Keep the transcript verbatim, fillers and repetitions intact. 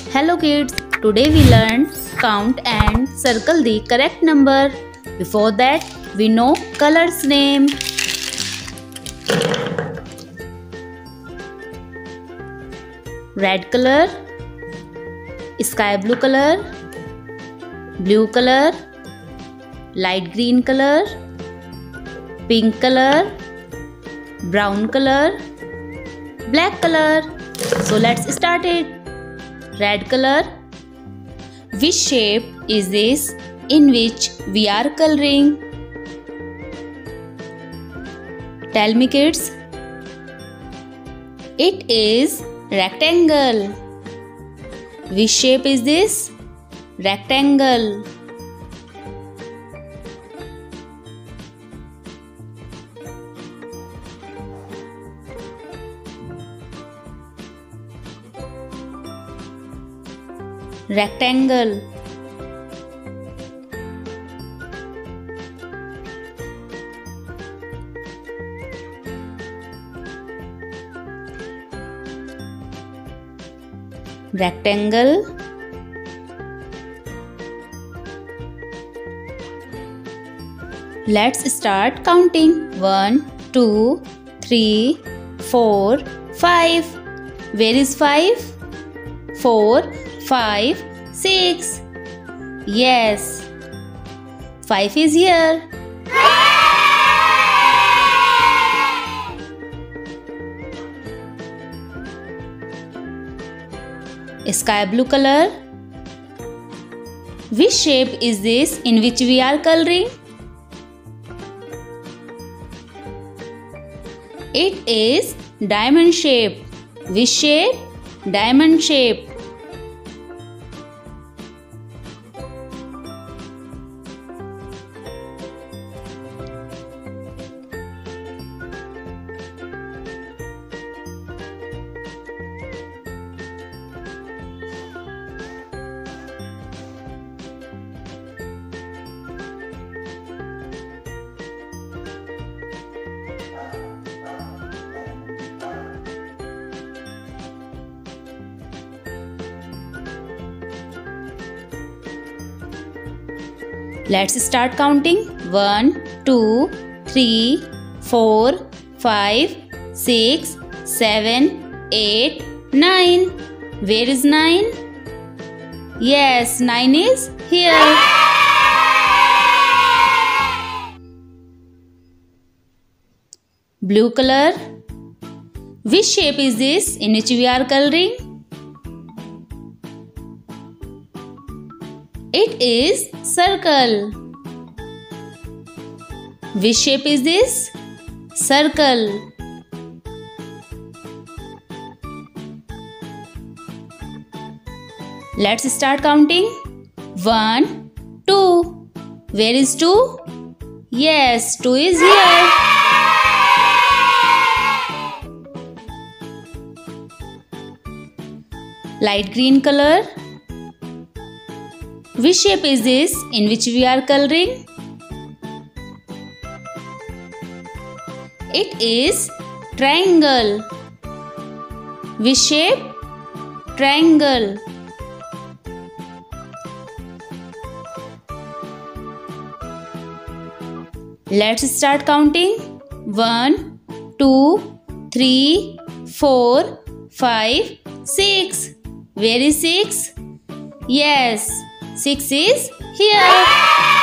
Hello kids, today we learn count and circle the correct number. Before that, we know colors name. Red color, sky blue color, blue color, light green color, pink color, brown color, black color. So let's start it. Red color. Which shape is this in which we are coloring? Tell me kids. It is rectangle. Which shape is this? Rectangle. Rectangle. Rectangle. Let's start counting. One, two, three, four, five. Where is five? Four, five, six. Yes, five is here. Sky blue color. Which shape is this in which we are coloring? It is diamond shape. Which shape? Diamond shape. Let's start counting. One, two, three, four, five, six, seven, eight, nine. Where is nine? Yes, nine is here. Blue color. Which shape is this in which we are coloring? It is circle. Which shape is this? Circle. Let's start counting. One, two. Where is two? Yes, two is here. Light green color. Which shape is this in which we are coloring? It is triangle. Which shape? Triangle. Let's start counting. One, two, three, four, five, six. Where is six? Yes, six is here.